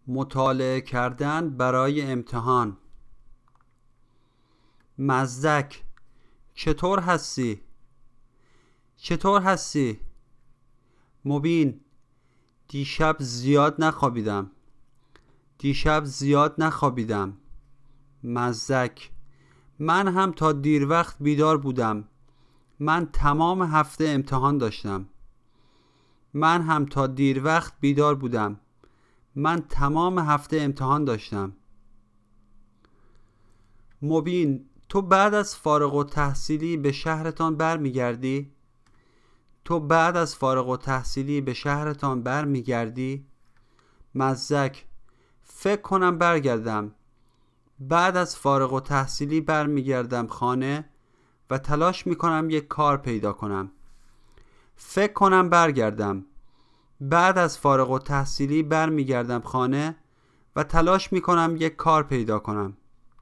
مطالعه کردن برای امتحان. مزدک: چطور هستی؟ چطور هستی؟ مبین: دیشب زیاد نخوابیدم. دیشب زیاد نخوابیدم. مزدک: من هم تا دیر وقت بیدار بودم. من تمام هفته امتحان داشتم. من هم تا دیر وقت بیدار بودم. من تمام هفته امتحان داشتم. مبین: تو بعد از فارغ التحصیلی به شهرتان برمیگردی؟ تو بعد از فارغ التحصیلی به شهرتان برمیگردی؟ مزدک: فکر کنم برگردم. بعد از فارغ التحصیلی برمیگردم خانه و تلاش میکنم یک کار پیدا کنم. فکر کنم برگردم. بعد از فارغ التحصیلی برمیگردم خانه و تلاش میکنم یک کار پیدا کنم.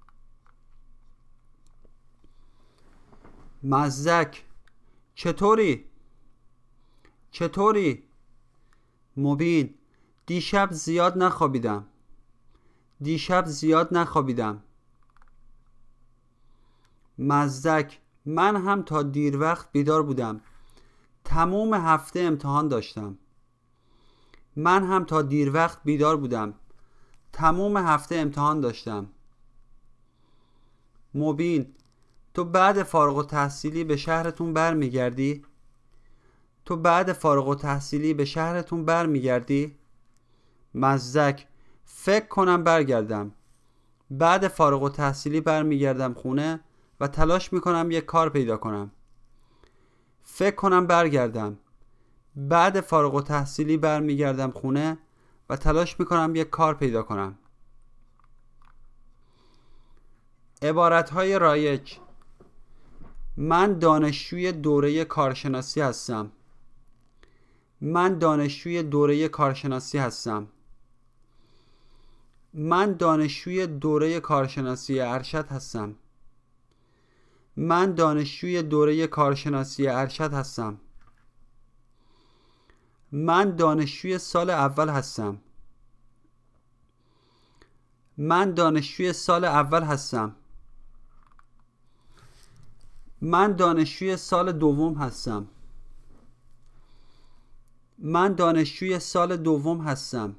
مزدک: چطوری؟ چطوری؟ مبین: دیشب زیاد نخوابیدم. دیشب زیاد نخوابیدم. مزدک: من هم تا دیر وقت بیدار بودم. تمام هفته امتحان داشتم. من هم تا دیر وقت بیدار بودم. تمام هفته امتحان داشتم. مبین: تو بعد فارغ التحصیلی به شهرتون برمیگردی؟ تو بعد فارغ التحصیلی به شهرتون برمیگردی؟ مزدک: فکر کنم برگردم. بعد فارغ التحصیلی برمیگردم خونه و تلاش میکنم یک کار پیدا کنم. فکر کنم برگردم. بعد فارغ التحصیلی برمیگردم خونه و تلاش میکنم یک کار پیدا کنم. عبارتهای رایج: من دانشجوی دوره کارشناسی هستم. من دانشجوی دوره کارشناسی هستم. من دانشجوی دوره کارشناسی ارشد هستم. من دانشجوی دوره کارشناسی ارشد هستم. من دانشجوی سال اول هستم. من دانشجوی سال اول هستم. من دانشجوی سال دوم هستم. من دانشجوی سال دوم هستم.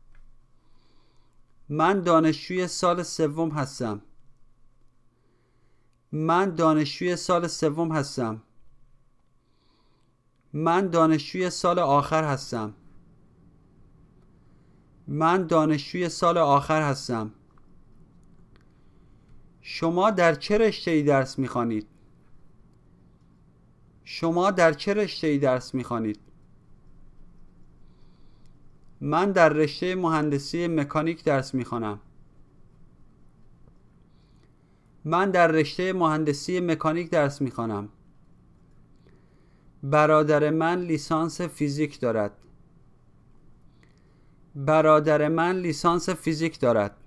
من دانشجوی سال سوم هستم. من دانشجوی سال سوم هستم. من دانشجوی سال آخر هستم. من دانشجوی سال آخر هستم. شما در چه رشته‌ای درس می‌خوانید؟ شما در چه رشته‌ای درس می‌خوانید؟ من در رشته مهندسی مکانیک درس می‌خوانم. من در رشته مهندسی مکانیک درس می‌خوانم. برادر من لیسانس فیزیک دارد. برادر من لیسانس فیزیک دارد.